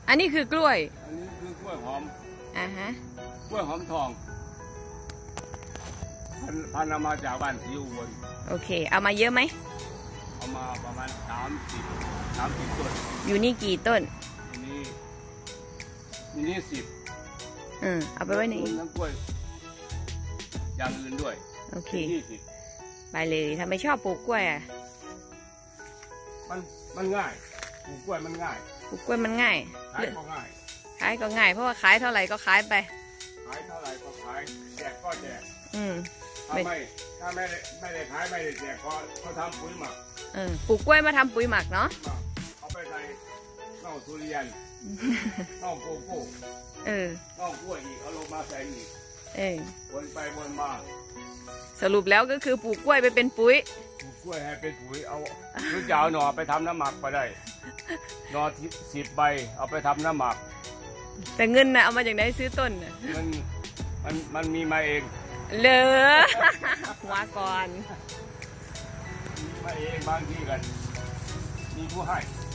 อันนี้คือกล้วยอันนี้คือกล้วยหอมฮะกล้วยหอมทองพันธุ์มาจากบ้านสีอุบลโอเคเอามาเยอะไหมเอามาประมาณ30ต้นอยู่นี่กี่ต้นนี่10 เอาไปไว้ไหนทั้งกล้วยอย่างอื่นด้วยโอเคไปเลยถ้าไม่ชอบปลูกกล้วยมันง่ายปลูกกล้วยมันง่ายปลูกกล้วยมันง่ายขายก็ง่ายเพราะว่าขายเท่าไหร่ก็ขายไปขายเท่าไหร่ก็ขายแจกก็แจกถ้าไม่ได้ขายไม่ได้แจกเขาทำปุ๋ยหมักปลูกกล้วยมาทำปุ๋ยหมักเนาะเอาไปใส่น่องทุเรียนน่องโกโก้น่องกล้วยอีกเอาลงมาใส่อีกวนไปวนมาสรุปแล้วก็คือปลูกกล้วยไปเป็นปุ๋ยปลูกกล้วยให้เป็นปุ๋ยเอาหรือจะเอาหน่อไปทำน้ำหมักก็ได้หน่อ10 ใบเอาไปทำน้ำหมักแต่เงินน่ะเอามาจากไหนซื้อต้นมันมีมาเองเหลือหัวก่อนมีมาเองบางทีกันมีผู้ให้